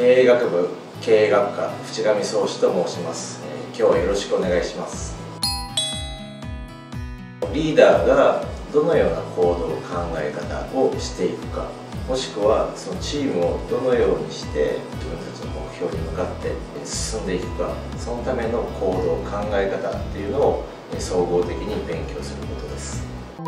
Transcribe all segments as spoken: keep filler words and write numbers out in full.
経営学部経営学科淵上壮志と申します、えー、今日はよろしくお願いします。リーダーがどのような行動考え方をしていくか、もしくはそのチームをどのようにして自分たちの目標に向かって進んでいくか、そのための行動考え方っていうのを総合的に勉強することです。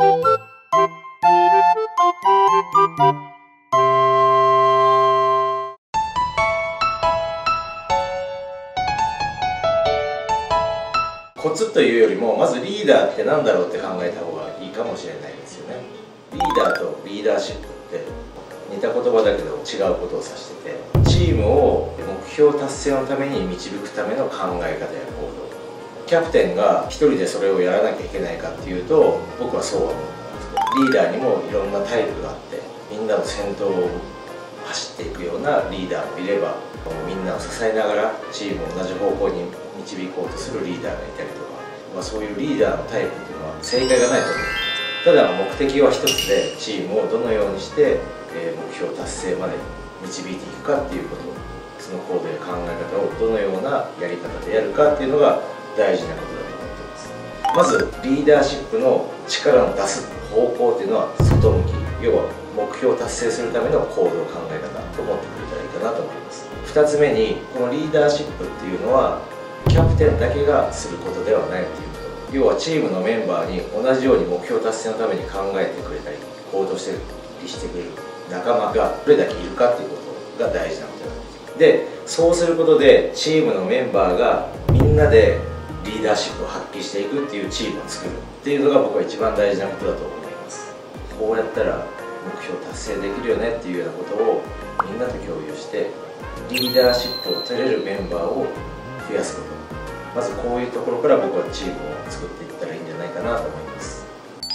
コツというよりも、まずリーダーって何だろうって考えた方がいいかもしれないですよね。リーダーとリーダーシップって似た言葉だけど違うことを指してて、チームを目標達成のために導くための考え方や行動。キャプテンが一人でそれをやらなきゃいけないかっていうと、僕はそうは思ってなくて、リーダーにもいろんなタイプがあって、みんなの先頭を走っていくようなリーダーもいれば、みんなを支えながらチームを同じ方向に導こうとするリーダーがいたりとか、まあ、そういうリーダーのタイプっていうのは正解がないと思う。ただ目的は一つで、チームをどのようにして、えー、目標達成まで導いていくかっていうこと、その行動や考え方をどのようなやり方でやるかっていうのが大事なことだと思っています。まずリーダーシップの力の出す方向っていうのは外向き、要は目標を達成するための行動考え方と思ってくれたらいいかなと思います。ふたつめに、このリーダーシップっていうのはキャプテンだけがすることではないということ。要はチームのメンバーに同じように目標達成のために考えてくれたり行動してしてくれる仲間がどれだけいるかっていうことが大事なことなんです。で、そうすることでチームのメンバーがみんなでリーダーシップを発揮していくっていうチームを作るっていうのが僕は一番大事なことだと思います。こうやったら目標達成できるよねっていうようなことをみんなと共有して、リーダーシップを取れるメンバーを増やすこと、まずこういうところから僕はチームを作っていったらいいんじゃないかなと思います。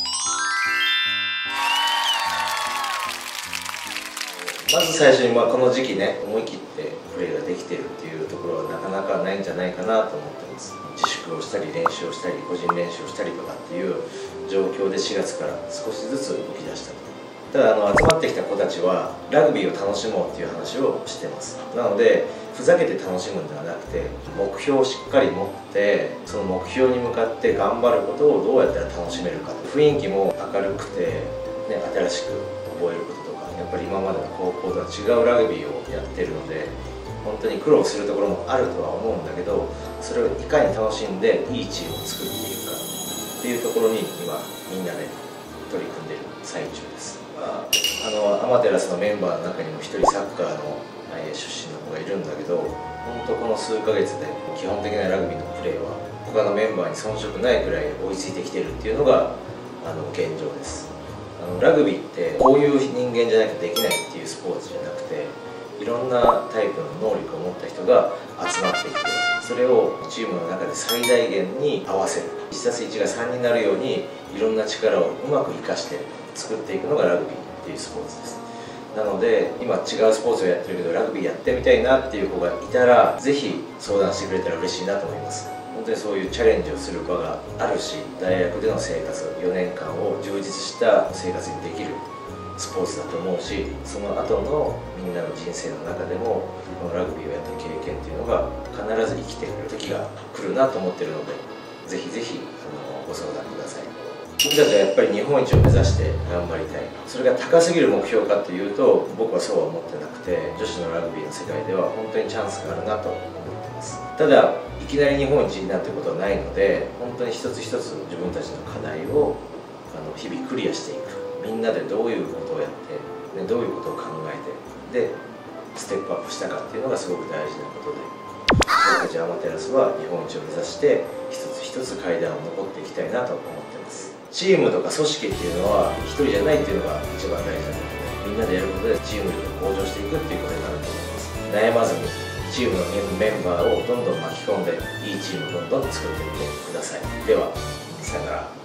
まず最初に、まあこの時期ね、思い切ってプレーができてるっていうところはなかなかないんじゃないかなと思ってます。自粛をしたり練習をしたり個人練習をしたりとかっていう状況でしがつから少しずつ動き出したと。ただあの集まってきた子たちはラグビーを楽しもうっていう話をしてます。なのでふざけて楽しむんではなくて、目標をしっかり持ってその目標に向かって頑張ることをどうやったら楽しめるか、雰囲気も明るくて、ね、新しく覚えることとか、やっぱり今までの高校とは違うラグビーをやってるので本当に苦労するところもあるとは思うんだけど、それをいかに楽しんでいいチームを作っていくかっていうところに今みんなで取り組んでいる最中です。あのアマテラスのメンバーの中にも一人サッカーの出身の子がいるんだけど、本当この数ヶ月で基本的なラグビーのプレーは他のメンバーに遜色ないくらい追いついてきてるっていうのがあの現状です。あのラグビーってこういう人間じゃなきゃできないっていうスポーツじゃなくて、いろんなタイプの能力を持った人が集まってきて、それをチームの中で最大限に合わせる、いちたすいちがさんになるようにいろんな力をうまく生かして作っていくのがラグビーっていうスポーツです。なので今違うスポーツをやってるけどラグビーやってみたいなっていう子がいたら、ぜひ相談してくれたら嬉しいなと思います。本当にそういうチャレンジをする場があるし、大学での生活よねんかんを充実した生活にできるスポーツだと思うし、その後のみんなの人生の中でもこのラグビーをやった経験っていうのが必ず生きてくる時が来るなと思ってるので、ぜひぜひあのご相談ください。僕たちはやっぱり日本一を目指して頑張りたい。それが高すぎる目標かというと僕はそうは思ってなくて、女子のラグビーの世界では本当にチャンスがあるなと思ってます。ただいきなり日本一になるということはないので、本当に一つ一つ自分たちの課題をあの日々クリアしていく。みんなでどういうことをやって、ね、どういうことを考えて、でステップアップしたかっていうのがすごく大事なことで、僕たちアマテラスは日本一を目指して一つ一つ階段を上っていきたいなと思ってます。チームとか組織っていうのは一人じゃないっていうのが一番大事なことで、みんなでやることでチーム力が向上していくっていうことになると思います。悩まずにチームのメンバーをどんどん巻き込んでいいチームをどんどん作っていってください。ではさよなら。